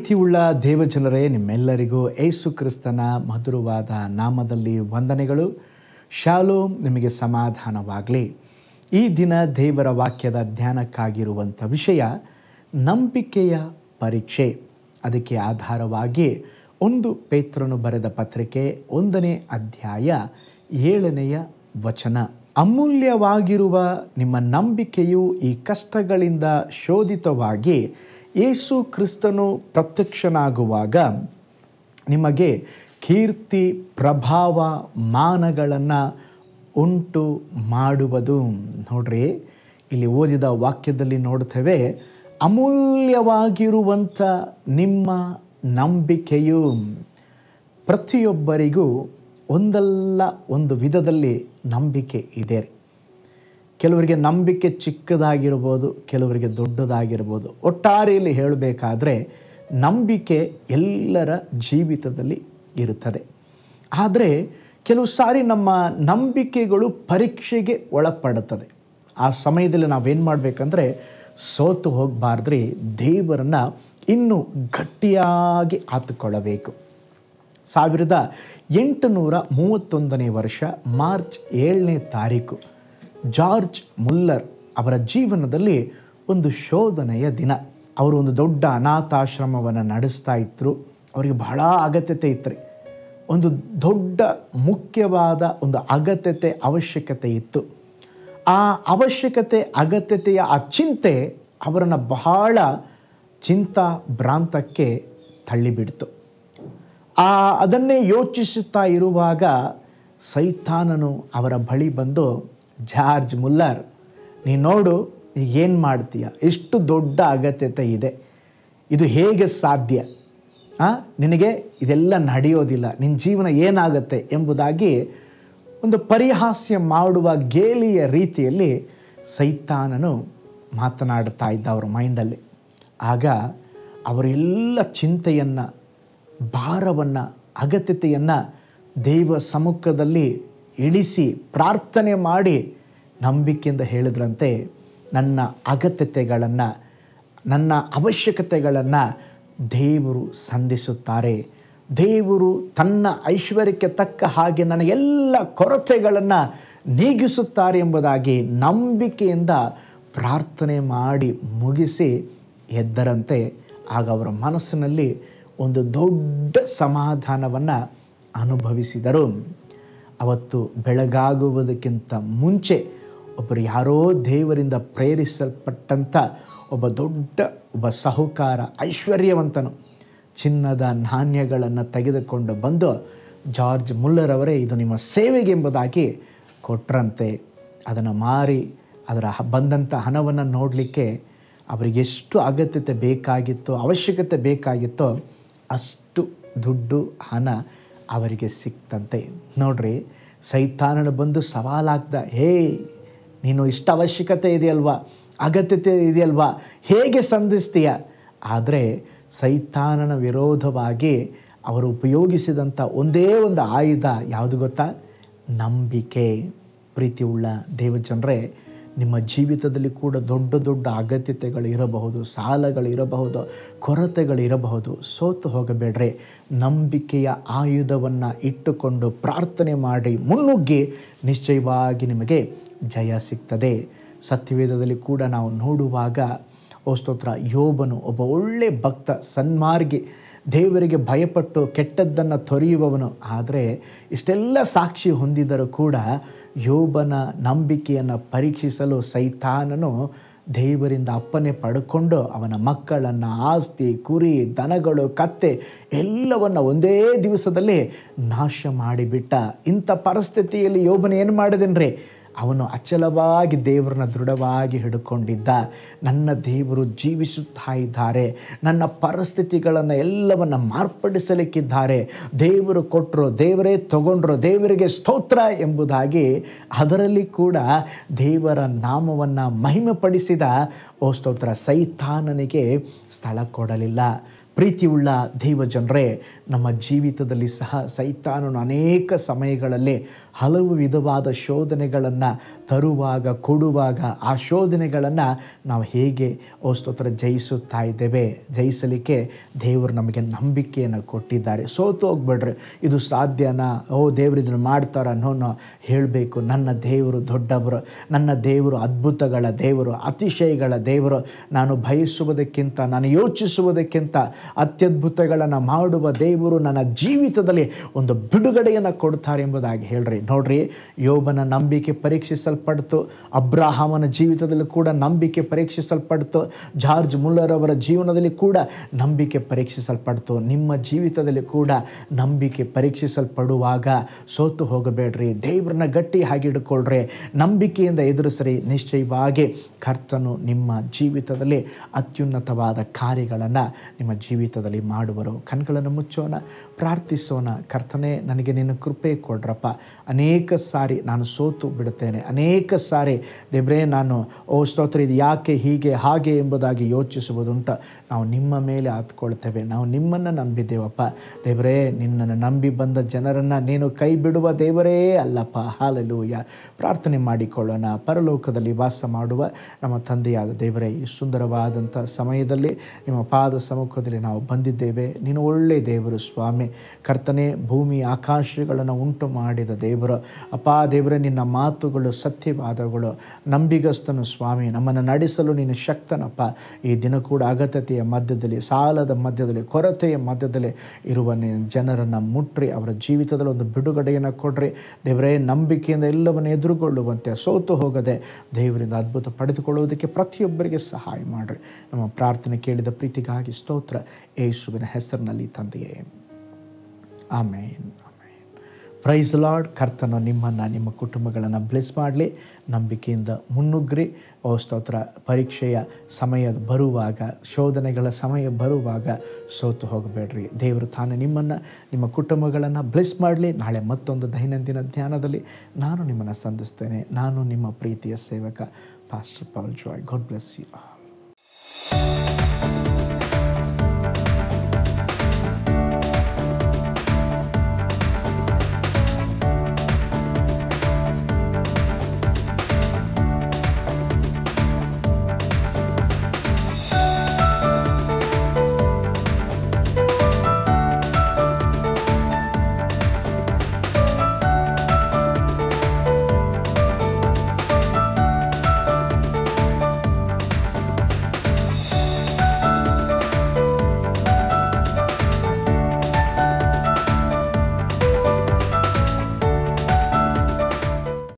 ಪ್ರೀತಿಯುಳ್ಳ ದೇವಜನರೇ, ನಿಮ್ಮೆಲ್ಲರಿಗೂ ಯೇಸು ಕ್ರಿಸ್ತನ ಮಧುರವಾದ ನಾಮದಲ್ಲಿ ವಂದನೆಗಳು. ಶಾಲೋಮ್, ನಿಮಗೆ ಸಮಾಧಾನವಾಗಲಿ. ಈ ದಿನ ದೇವರ ವಾಕ್ಯದ ಧ್ಯಾನಕ್ಕಾಗಿರುವಂಥ ವಿಷಯ ನಂಬಿಕೆಯ ಪರೀಕ್ಷೆ. ಅದಕ್ಕೆ ಆಧಾರವಾಗಿ 1 ಪೇತ್ರನು ಬರೆದ ಪತ್ರಿಕೆ 1ನೇ ಅಧ್ಯಾಯ 7ನೇ ವಚನ. ಅಮೂಲ್ಯವಾಗಿರುವ ನಿಮ್ಮ ನಂಬಿಕೆಯು ಈ ಕಷ್ಟಗಳಿಂದ ಶೋಧಿತವಾಗಿ ಯೇಸು ಕ್ರಿಸ್ತನು ಪ್ರತ್ಯಕ್ಷನಾಗುವಾಗ ನಿಮಗೆ ಕೀರ್ತಿ, ಪ್ರಭಾವ, ಮಾನಗಳನ್ನು ಉಂಟು ಮಾಡುವುದು. ನೋಡ್ರಿ, ಇಲ್ಲಿ ಓದಿದ ವಾಕ್ಯದಲ್ಲಿ ನೋಡ್ತೇವೆ, ಅಮೂಲ್ಯವಾಗಿರುವಂಥ ನಿಮ್ಮ ನಂಬಿಕೆಯು. ಪ್ರತಿಯೊಬ್ಬರಿಗೂ ಒಂದಲ್ಲ ಒಂದು ವಿಧದಲ್ಲಿ ನಂಬಿಕೆ ಇದೆ. ಕೆಲವರಿಗೆ ನಂಬಿಕೆ ಚಿಕ್ಕದಾಗಿರ್ಬೋದು, ಕೆಲವರಿಗೆ ದೊಡ್ಡದಾಗಿರ್ಬೋದು. ಒಟ್ಟಾರೆಯಲ್ಲಿ ಹೇಳಬೇಕಾದ್ರೆ ನಂಬಿಕೆ ಎಲ್ಲರ ಜೀವಿತದಲ್ಲಿ ಇರುತ್ತದೆ. ಆದರೆ ಕೆಲವು ಸಾರಿ ನಮ್ಮ ನಂಬಿಕೆಗಳು ಪರೀಕ್ಷೆಗೆ ಒಳಪಡುತ್ತದೆ. ಆ ಸಮಯದಲ್ಲಿ ನಾವೇನು ಮಾಡಬೇಕಂದ್ರೆ ಸೋತು ಹೋಗಬಾರ್ದ್ರಿ, ದೇವರನ್ನು ಇನ್ನೂ ಗಟ್ಟಿಯಾಗಿ ಆತುಕೊಳ್ಳಬೇಕು. 1831ನೇ ವರ್ಷ ಮಾರ್ಚ್ 7ನೇ ತಾರೀಕು ಜಾರ್ಜ್ ಮುಲ್ಲರ್ ಅವರ ಜೀವನದಲ್ಲಿ ಒಂದು ಶೋಧನೆಯ ದಿನ. ಅವರು ಒಂದು ದೊಡ್ಡ ಅನಾಥಾಶ್ರಮವನ್ನು ನಡೆಸ್ತಾ ಇದ್ದರು. ಅವರಿಗೆ ಬಹಳ ಅಗತ್ಯತೆ ಇತ್ತು. ಒಂದು ದೊಡ್ಡ ಮುಖ್ಯವಾದ ಒಂದು ಅವಶ್ಯಕತೆ ಇತ್ತು. ಆ ಅವಶ್ಯಕತೆ, ಅಗತ್ಯತೆಯ ಆ ಚಿಂತೆ ಅವರನ್ನು ಬಹಳ ಚಿಂತಾಭ್ರಾಂತಕ್ಕೆ ತಳ್ಳಿಬಿಡ್ತು. ಅದನ್ನೇ ಯೋಚಿಸುತ್ತಾ ಇರುವಾಗ ಸೈತಾನನು ಅವರ ಬಳಿ ಬಂದು, ಜಾರ್ಜ್ ಮುಲ್ಲರ್, ನೀನು ನೋಡು, ಈಗ ಏನು ಮಾಡ್ತೀಯ? ಎಷ್ಟು ದೊಡ್ಡ ಅಗತ್ಯತೆ ಇದೆ, ಇದು ಹೇಗೆ ಸಾಧ್ಯ? ನಿನಗೆ ಇದೆಲ್ಲ ನಡೆಯೋದಿಲ್ಲ, ನಿನ್ನ ಜೀವನ ಏನಾಗುತ್ತೆ ಎಂಬುದಾಗಿ ಒಂದು ಪರಿಹಾಸ್ಯ ಮಾಡುವ ಗೇಲಿಯ ರೀತಿಯಲ್ಲಿ ಸೈತಾನನು ಮಾತನಾಡ್ತಾ ಇದ್ದ ಅವರ ಮೈಂಡಲ್ಲಿ. ಆಗ ಅವರೆಲ್ಲ ಚಿಂತೆಯನ್ನು, ಭಾರವನ್ನು, ಅಗತ್ಯತೆಯನ್ನು ದೇವ ಸಮ್ಮುಖದಲ್ಲಿ ಇಳಿಸಿ ಪ್ರಾರ್ಥನೆ ಮಾಡಿ ನಂಬಿಕೆಯಿಂದ ಹೇಳಿದ್ರಂತೆ, ನನ್ನ ಅಗತ್ಯತೆಗಳನ್ನು, ನನ್ನ ಅವಶ್ಯಕತೆಗಳನ್ನು ದೇವರು ಸಂಧಿಸುತ್ತಾರೆ. ದೇವರು ತನ್ನ ಐಶ್ವರ್ಯಕ್ಕೆ ತಕ್ಕ ಹಾಗೆ ನನ್ನ ಎಲ್ಲ ಕೊರತೆಗಳನ್ನು ನೀಗಿಸುತ್ತಾರೆ ಎಂಬುದಾಗಿ ನಂಬಿಕೆಯಿಂದ ಪ್ರಾರ್ಥನೆ ಮಾಡಿ ಮುಗಿಸಿ ಎದ್ದರಂತೆ. ಆಗ ಅವರ ಮನಸ್ಸಿನಲ್ಲಿ ಒಂದು ದೊಡ್ಡ ಸಮಾಧಾನವನ್ನು ಅನುಭವಿಸಿದರು. ಅವತ್ತು ಬೆಳಗಾಗುವುದಕ್ಕಿಂತ ಮುಂಚೆ ಒಬ್ಬರು ಯಾರೋ ದೇವರಿಂದ ಪ್ರೇರಿಸಲ್ಪಟ್ಟಂಥ ಒಬ್ಬ ಸಾಹುಕಾರ, ಐಶ್ವರ್ಯವಂತನು ಚಿನ್ನದ ನಾಣ್ಯಗಳನ್ನು ತೆಗೆದುಕೊಂಡು ಬಂದು, ಜಾರ್ಜ್ ಮುಲ್ಲರ್ ಅವರೇ, ಇದು ನಿಮ್ಮ ಸೇವೆಗೆ ಎಂಬುದಾಗಿ ಕೊಟ್ಟರಂತೆ. ಅದನ್ನು ಮಾರಿ ಅದರ ಬಂದಂಥ ಹಣವನ್ನು ನೋಡಲಿಕ್ಕೆ ಅವರಿಗೆ ಎಷ್ಟು ಅಗತ್ಯತೆ ಬೇಕಾಗಿತ್ತೋ, ಅವಶ್ಯಕತೆ ಬೇಕಾಗಿತ್ತೋ ಅಷ್ಟು ದುಡ್ಡು, ಹಣ ಅವರಿಗೆ ಸಿಕ್ತಂತೆ. ನೋಡ್ರಿ, ಸೈತಾನನು ಬಂದು ಸವಾಲಾಗ್ದ, ಹೇ, ನೀನು ಇಷ್ಟ ಅವಶ್ಯಕತೆ ಇದೆಯಲ್ವಾ, ಅಗತ್ಯತೆ ಇದೆಯಲ್ವಾ, ಹೇಗೆ ಸಂಧಿಸ್ತೀಯ? ಆದರೆ ಸೈತಾನನ ವಿರೋಧವಾಗಿ ಅವರು ಉಪಯೋಗಿಸಿದಂಥ ಒಂದೇ ಒಂದು ಆಯುಧ ಯಾವುದು ಗೊತ್ತಾ? ನಂಬಿಕೆ. ಪ್ರೀತಿಯುಳ್ಳ ದೇವಜನರೇ, ನಿಮ್ಮ ಜೀವಿತದಲ್ಲಿ ಕೂಡ ದೊಡ್ಡ ದೊಡ್ಡ ಅಗತ್ಯತೆಗಳು ಇರಬಹುದು, ಸಾಲಗಳಿರಬಹುದು, ಕೊರತೆಗಳಿರಬಹುದು. ಸೋತು ಹೋಗಬೇಡ್ರಿ. ನಂಬಿಕೆಯ ಆಯುಧವನ್ನು ಇಟ್ಟುಕೊಂಡು ಪ್ರಾರ್ಥನೆ ಮಾಡಿ ಮುನ್ನುಗ್ಗಿ ನಿಶ್ಚಯವಾಗಿ ನಿಮಗೆ ಜಯ ಸಿಗ್ತದೆ. ಸತ್ಯವೇದದಲ್ಲಿ ಕೂಡ ನಾವು ನೋಡುವಾಗ, ಸ್ತೋತ್ರ, ಯೋಬನು ಒಬ್ಬ ಒಳ್ಳೆ ಭಕ್ತ, ಸನ್ಮಾರ್ಗಿ, ದೇವರಿಗೆ ಭಯಪಟ್ಟು ಕೆಟ್ಟದ್ದನ್ನು ತೊರೆಯುವವನು. ಆದರೆ ಇಷ್ಟೆಲ್ಲ ಸಾಕ್ಷಿ ಹೊಂದಿದರೂ ಕೂಡ ಯೋಬನ ನಂಬಿಕೆಯನ್ನು ಪರೀಕ್ಷಿಸಲು ಸೈತಾನನು ದೇವರಿಂದ ಅಪ್ಪನೆ ಪಡ್ಕೊಂಡು ಅವನ ಮಕ್ಕಳನ್ನು, ಆಸ್ತಿ, ಕುರಿ, ದನಗಳು, ಕತ್ತೆ ಎಲ್ಲವನ್ನು ಒಂದೇ ದಿವಸದಲ್ಲಿ ನಾಶ ಮಾಡಿಬಿಟ್ಟ. ಇಂಥ ಪರಿಸ್ಥಿತಿಯಲ್ಲಿ ಯೋಬನು ಏನು ಮಾಡಿದನ್ರಿ? ಅವನು ಅಚಲವಾಗಿ ದೇವರನ್ನ ದೃಢವಾಗಿ ಹಿಡ್ಕೊಂಡಿದ್ದ. ನನ್ನ ದೇವರು ಜೀವಿಸುತ್ತಾ ಇದ್ದಾರೆ, ನನ್ನ ಪರಿಸ್ಥಿತಿಗಳನ್ನು ಎಲ್ಲವನ್ನು ಮಾರ್ಪಡಿಸಲಿಕ್ಕಿದ್ದಾರೆ, ದೇವರು ಕೊಟ್ಟರು, ದೇವರೇ ತಗೊಂಡ್ರು, ದೇವರಿಗೆ ಸ್ತೋತ್ರ ಎಂಬುದಾಗಿ ಅದರಲ್ಲಿ ಕೂಡ ದೇವರ ನಾಮವನ್ನು ಮಹಿಮೆಪಡಿಸಿದ ಸ್ತೋತ್ರ. ಸೈತಾನನಿಗೆ ಸ್ಥಳ ಕೊಡಲಿಲ್ಲ. ಪ್ರೀತಿಯುಳ್ಳ ದೈವ ಜನರೇ, ನಮ್ಮ ಜೀವಿತದಲ್ಲಿ ಸಹ ಸೈತಾನನು ಅನೇಕ ಸಮಯಗಳಲ್ಲಿ ಹಲವು ವಿಧವಾದ ಶೋಧನೆಗಳನ್ನು ತರುವಾಗ, ಕೊಡುವಾಗ ಆ ಶೋಧನೆಗಳನ್ನು ನಾವು ಹೇಗೆ ಸ್ತೋತ್ರ ಜಯಿಸುತ್ತಾ ಇದ್ದೇವೆ. ಜಯಿಸಲಿಕ್ಕೆ ದೇವರು ನಮಗೆ ನಂಬಿಕೆಯನ್ನು ಕೊಟ್ಟಿದ್ದಾರೆ. ಸೋತು ಹೋಗ್ಬೇಡ್ರಿ, ಇದು ಸಾಧ್ಯನಾ, ದೇವರು ಇದನ್ನು ಮಾಡ್ತಾರ ಅನ್ನೋ ಹೇಳಬೇಕು. ನನ್ನ ದೇವರು ದೊಡ್ಡವರು, ನನ್ನ ದೇವರು ಅದ್ಭುತಗಳ ದೇವರು, ಅತಿಶಯಗಳ ದೇವರು. ನಾನು ಬಯಸುವುದಕ್ಕಿಂತ, ನಾನು ಯೋಚಿಸುವುದಕ್ಕಿಂತ ಅತ್ಯದ್ಭುತಗಳನ್ನು ಮಾಡುವ ದೇವರು ನನ್ನ ಜೀವಿತದಲ್ಲಿ ಒಂದು ಬಿಡುಗಡೆಯನ್ನು ಕೊಡ್ತಾರೆ ಎಂಬುದಾಗಿ ಹೇಳ್ರಿ. ನೋಡ್ರಿ, ಯೋಬನ ನಂಬಿಕೆ ಪರೀಕ್ಷಿಸಲ್ಪಡ್ತು, ಅಬ್ರಹಾಮನ ಜೀವಿತದಲ್ಲಿ ಕೂಡ ನಂಬಿಕೆ ಪರೀಕ್ಷಿಸಲ್ಪಡ್ತು, ಜಾರ್ಜ್ ಮುಲ್ಲರ್ ಅವರ ಜೀವನದಲ್ಲಿ ಕೂಡ ನಂಬಿಕೆ ಪರೀಕ್ಷಿಸಲ್ಪಡ್ತು. ನಿಮ್ಮ ಜೀವಿತದಲ್ಲಿ ಕೂಡ ನಂಬಿಕೆ ಪರೀಕ್ಷಿಸಲ್ಪಡುವಾಗ ಸೋತು ಹೋಗಬೇಡ್ರಿ. ದೇವರನ್ನ ಗಟ್ಟಿ ಹಿಡ್ಕೊಳ್ರಿ, ನಂಬಿಕೆಯಿಂದ ಎದುರಿಸ್ರಿ. ನಿಶ್ಚಯವಾಗಿ ಕರ್ತನು ನಿಮ್ಮ ಜೀವಿತದಲ್ಲಿ ಅತ್ಯುನ್ನತವಾದ ಕಾರ್ಯಗಳನ್ನು ನಿಮ್ಮ ಜೀವಿತದಲ್ಲಿ ಮಾಡುವರು. ಕಣ್ಗಳನ್ನು ಮುಚ್ಚೋಣ, ಪ್ರಾರ್ಥಿಸೋಣ. ಕರ್ತನೇ, ನನಗೆ ನಿನ್ನ ಕೃಪೆ ಕೊಡ್ರಪ್ಪ. ಅನೇಕ ಸಾರಿ ನಾನು ಸೋತು ಬಿಡುತ್ತೇನೆ, ಅನೇಕ ಸಾರಿ ದೇವರೇ ನಾನು ಸ್ತೋತ್ರ ಇದು ಯಾಕೆ ಹೀಗೆ ಹಾಗೆ ಎಂಬುದಾಗಿ ಯೋಚಿಸುವುದುಂಟು. ನಾವು ನಿಮ್ಮ ಮೇಲೆ ಹತ್ಕೊಳ್ತೇವೆ, ನಾವು ನಿಮ್ಮನ್ನು ನಂಬಿದ್ದೇವಪ್ಪ ದೇವರೇ. ನಿನ್ನನ್ನು ನಂಬಿ ಬಂದ ಜನರನ್ನು ನೀನು ಕೈ ಬಿಡುವ ದೇವರೇ ಅಲ್ಲಪ್ಪ. ಹಾಲೆಲೂಯ. ಪ್ರಾರ್ಥನೆ ಮಾಡಿಕೊಳ್ಳೋಣ. ಪರಲೋಕದಲ್ಲಿ ವಾಸ ಮಾಡುವ ನಮ್ಮ ತಂದೆಯಾದ ದೇವರೇ, ಈ ಸುಂದರವಾದಂಥ ಸಮಯದಲ್ಲಿ ನಿಮ್ಮ ಪಾದ ಸಮ್ಮುಖದಲ್ಲಿ ನಾವು ಬಂದಿದ್ದೇವೆ. ನೀನು ಒಳ್ಳೆಯ ದೇವರು ಸ್ವಾಮಿ. ಕರ್ತನೆ, ಭೂಮಿ ಆಕಾಶಗಳನ್ನು ಉಂಟು ಮಾಡಿದ ದೇವರು ಅಪ್ಪ ದೇವರೇ, ನಿನ್ನ ಮಾತುಗಳು ಸತ್ಯವಾದಗಳು. ನಂಬಿಗಸ್ತನು ಸ್ವಾಮಿ, ನಮ್ಮನ್ನು ನಡೆಸಲು ನೀನು ಶಕ್ತನಪ್ಪ. ಈ ದಿನ ಕೂಡ ಅಗತ್ಯತೆಯ ಮಧ್ಯದಲ್ಲಿ, ಸಾಲದ ಮಧ್ಯದಲ್ಲಿ, ಕೊರತೆಯ ಮಧ್ಯದಲ್ಲಿ ಇರುವ ಜನರನ್ನು ಮುಟ್ರಿ, ಅವರ ಜೀವಿತದಲ್ಲಿ ಒಂದು ಬಿಡುಗಡೆಯನ್ನು ಕೊಡ್ರಿ ದೇವರೇ. ನಂಬಿಕೆಯಿಂದ ಎಲ್ಲವನ್ನು ಎದುರುಗೊಳ್ಳುವಂತೆ, ಸೋತು ಹೋಗದೆ ದೇವರಿಂದ ಅದ್ಭುತ ಪಡೆದುಕೊಳ್ಳುವುದಕ್ಕೆ ಪ್ರತಿಯೊಬ್ಬರಿಗೆ ಸಹಾಯ ಮಾಡಿರಿ. ನಮ್ಮ ಪ್ರಾರ್ಥನೆ ಕೇಳಿದ ಪ್ರೀತಿಗಾಗಿ ಸ್ತೋತ್ರ, ಯೇಸುವಿನ ಹೆಸರಿನಲ್ಲಿ ತಂದೆಯೇ, ಆಮೇನ್. Price lord. ಕರ್ತನು ನಿಮ್ಮನ್ನು, ನಿಮ್ಮ ಕುಟುಂಬಗಳನ್ನು ಬ್ಲೆಸ್ ಮಾಡಲಿ. ನಂಬಿಕೆಯಿಂದ ಮುನ್ನುಗ್ರಿ. ಸ್ತೋತ್ರ. ಪರೀಕ್ಷೆಯ ಸಮಯ ಬರುವಾಗ, ಶೋಧನೆಗಳ ಸಮಯ ಬರುವಾಗ ಸೋತು ಹೋಗಬೇಡ್ರಿ. ದೇವರು ತಾನೇ ನಿಮ್ಮನ್ನು, ನಿಮ್ಮ ಕುಟುಂಬಗಳನ್ನು ಬ್ಲೆಸ್ ಮಾಡಲಿ. ನಾಳೆ ಮತ್ತೊಂದು ದೈನಂದಿನ ಧ್ಯಾನದಲ್ಲಿ ನಾನು ನಿಮ್ಮನ್ನು ಸಂಧಿಸ್ತೇನೆ. ನಾನು ನಿಮ್ಮ ಪ್ರೀತಿಯ ಸೇವಕ pastor Paul Joy. God bless you all.